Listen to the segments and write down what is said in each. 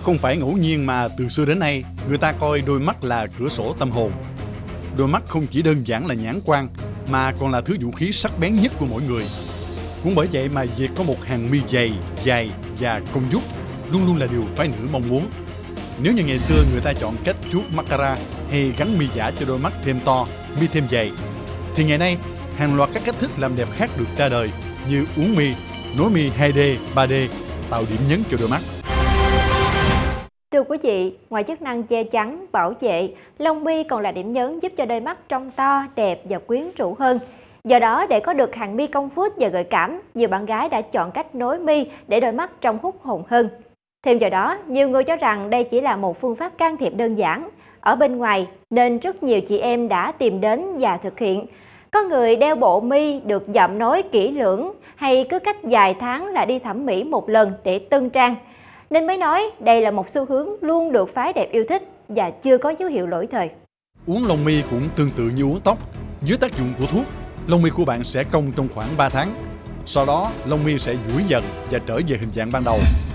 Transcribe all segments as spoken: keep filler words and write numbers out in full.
Không phải ngẫu nhiên mà từ xưa đến nay, người ta coi đôi mắt là cửa sổ tâm hồn. Đôi mắt không chỉ đơn giản là nhãn quan, mà còn là thứ vũ khí sắc bén nhất của mỗi người. Cũng bởi vậy mà việc có một hàng mi dày, dài và cong vút luôn luôn là điều phái nữ mong muốn. Nếu như ngày xưa người ta chọn cách chuốt mascara hay gắn mi giả cho đôi mắt thêm to, mi thêm dày, thì ngày nay hàng loạt các cách thức làm đẹp khác được ra đời như uốn mi, nối mi hai D, ba D, tạo điểm nhấn cho đôi mắt. Thưa quý vị, ngoài chức năng che chắn, bảo vệ, lông mi còn là điểm nhấn giúp cho đôi mắt trông to, đẹp và quyến rũ hơn. Do đó, để có được hàng mi cong phút và gợi cảm, nhiều bạn gái đã chọn cách nối mi để đôi mắt trông hút hồn hơn. Thêm vào đó, nhiều người cho rằng đây chỉ là một phương pháp can thiệp đơn giản ở bên ngoài nên rất nhiều chị em đã tìm đến và thực hiện. Có người đeo bộ mi được dặm nối kỹ lưỡng hay cứ cách vài tháng là đi thẩm mỹ một lần để tân trang. Nên mới nói đây là một xu hướng luôn được phái đẹp yêu thích và chưa có dấu hiệu lỗi thời. Uốn lông mi cũng tương tự như uốn tóc. Dưới tác dụng của thuốc, lông mi của bạn sẽ cong trong khoảng ba tháng. Sau đó, lông mi sẽ duỗi dần và trở về hình dạng ban đầu.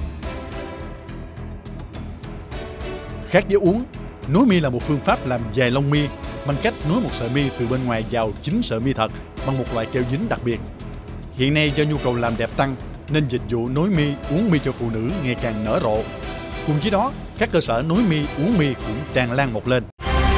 Khác với uốn, nối mi là một phương pháp làm dài lông mi bằng cách nối một sợi mi từ bên ngoài vào chính sợi mi thật bằng một loại keo dính đặc biệt. Hiện nay do nhu cầu làm đẹp tăng nên dịch vụ nối mi, uốn mi cho phụ nữ ngày càng nở rộ. Cùng với đó, các cơ sở nối mi, uốn mi cũng tràn lan mọc lên.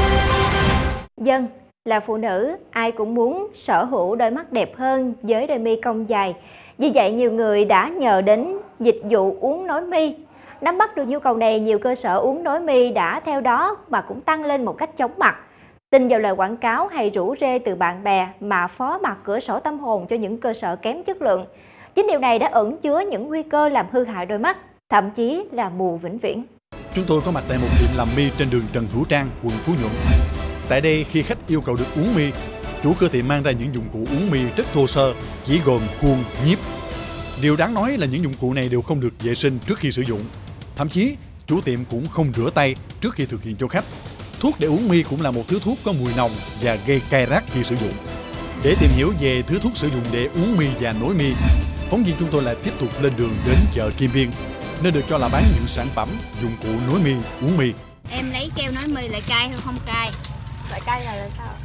Dân là phụ nữ, ai cũng muốn sở hữu đôi mắt đẹp hơn với đôi mi cong dài. Vì vậy nhiều người đã nhờ đến dịch vụ uốn nối mi. Nắm bắt được nhu cầu này, nhiều cơ sở uốn nối mi đã theo đó mà cũng tăng lên một cách chóng mặt. Tin vào lời quảng cáo hay rủ rê từ bạn bè mà phó mặc cửa sổ tâm hồn cho những cơ sở kém chất lượng. Chính điều này đã ẩn chứa những nguy cơ làm hư hại đôi mắt, thậm chí là mù vĩnh viễn. Chúng tôi có mặt tại một tiệm làm mi trên đường Trần Thủ Trang, quận Phú Nhuận. Tại đây, khi khách yêu cầu được uốn mi, chủ cửa tiệm mang ra những dụng cụ uốn mi rất thô sơ, chỉ gồm khuôn, nhíp. Điều đáng nói là những dụng cụ này đều không được vệ sinh trước khi sử dụng. Thậm chí, chủ tiệm cũng không rửa tay trước khi thực hiện cho khách. Thuốc để uốn mi cũng là một thứ thuốc có mùi nồng và gây cay rát khi sử dụng. Để tìm hiểu về thứ thuốc sử dụng để uốn mi và nối mi, phóng viên chúng tôi lại tiếp tục lên đường đến chợ Kim Biên, nơi được cho là bán những sản phẩm dụng cụ nối mi, uốn mi. Em lấy keo nối mi lại cay hay không cay? Lại cay là làm sao?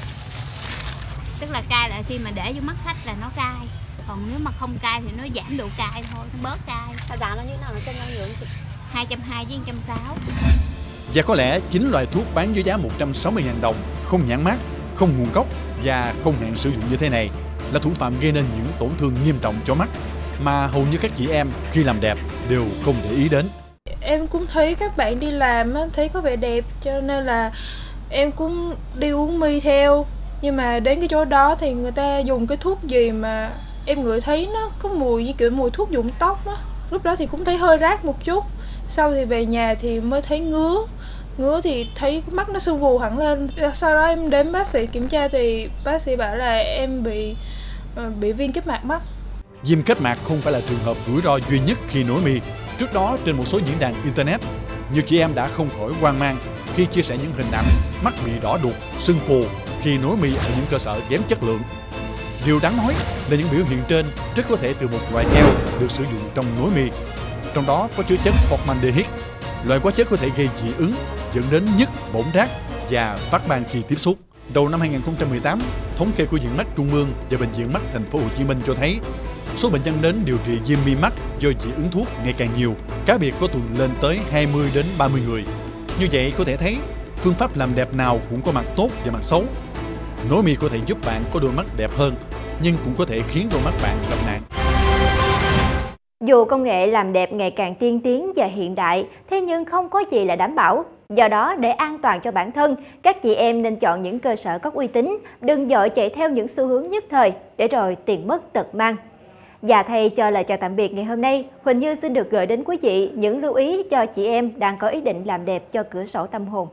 Tức là cay là khi mà để vô mắt khách là nó cay. Còn nếu mà không cay thì nó giảm độ cay thôi, nó bớt cay. Giá nó như thế nào, nó trên bao nhiêu chị? hai trăm hai mươi với một trăm sáu mươi. Và có lẽ chính loại thuốc bán với giá một trăm sáu mươi nghìn đồng, không nhãn mác, không nguồn gốc và không hạn sử dụng như thế này là thủ phạm gây nên những tổn thương nghiêm trọng cho mắt mà hầu như các chị em khi làm đẹp đều không để ý đến. Em cũng thấy các bạn đi làm thấy có vẻ đẹp cho nên là em cũng đi uống mi theo. Nhưng mà đến cái chỗ đó thì người ta dùng cái thuốc gì mà em ngửi thấy nó có mùi như kiểu mùi thuốc nhuộm tóc á. Lúc đó thì cũng thấy hơi rát một chút. Sau thì về nhà thì mới thấy ngứa. Ngứa thì thấy mắt nó sưng vù hẳn lên. Sau đó em đến bác sĩ kiểm tra thì bác sĩ bảo là em bị bị viêm kết mạc mắt. Viêm kết mạc không phải là trường hợp rủi ro duy nhất khi nối mi. Trước đó trên một số diễn đàn internet, nhiều chị em đã không khỏi hoang mang khi chia sẻ những hình ảnh mắt bị đỏ đục, sưng phù khi nối mi ở những cơ sở kém chất lượng. Điều đáng nói là những biểu hiện trên rất có thể từ một loại keo được sử dụng trong nối mi. Trong đó có chứa chất formaldehyde, loại hóa chất có thể gây dị ứng, dẫn đến nhức, bỏng rát và phát ban khi tiếp xúc. Đầu năm hai nghìn không trăm mười tám, thống kê của Viện Mắt Trung ương và Bệnh viện Mắt Thành phố Hồ Chí Minh cho thấy số bệnh nhân đến điều trị viêm mi mắt do dị ứng thuốc ngày càng nhiều, cá biệt có tuần lên tới hai mươi đến ba mươi người. Như vậy có thể thấy phương pháp làm đẹp nào cũng có mặt tốt và mặt xấu. Nối mi có thể giúp bạn có đôi mắt đẹp hơn, nhưng cũng có thể khiến đôi mắt bạn gặp nạn. Dù công nghệ làm đẹp ngày càng tiên tiến và hiện đại, thế nhưng không có gì là đảm bảo. Do đó, để an toàn cho bản thân, các chị em nên chọn những cơ sở có uy tín, đừng vội chạy theo những xu hướng nhất thời, để rồi tiền mất tật mang. Và thay cho lời chào tạm biệt ngày hôm nay, Huỳnh Như xin được gửi đến quý vị những lưu ý cho chị em đang có ý định làm đẹp cho cửa sổ tâm hồn.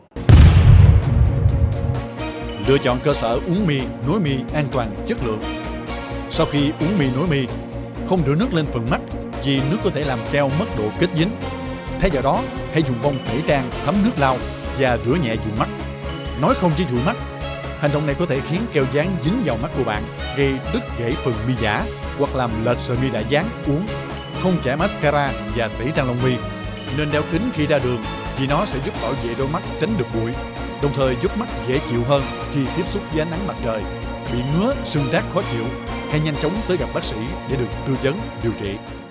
Lựa chọn cơ sở uốn mi, nối mi an toàn, chất lượng. Sau khi uốn mi nối mi, không rửa nước lên phần mắt vì nước có thể làm keo mất độ kết dính. Thay vào đó, hãy dùng bông tẩy trang thấm nước lau và rửa nhẹ vùng mắt. Nói không với dụi mắt, hành động này có thể khiến keo dán dính vào mắt của bạn, gây đứt gãy phần mi giả hoặc làm lệch sợi mi đã dán uốn. Không chải mascara và tẩy trang lông mi. nên đeo kính khi ra đường vì nó sẽ giúp bảo vệ đôi mắt tránh được bụi, đồng thời giúp mắt dễ chịu hơn khi tiếp xúc với ánh nắng mặt trời. Bị ngứa, sưng rát khó chịu, hãy nhanh chóng tới gặp bác sĩ để được tư vấn điều trị.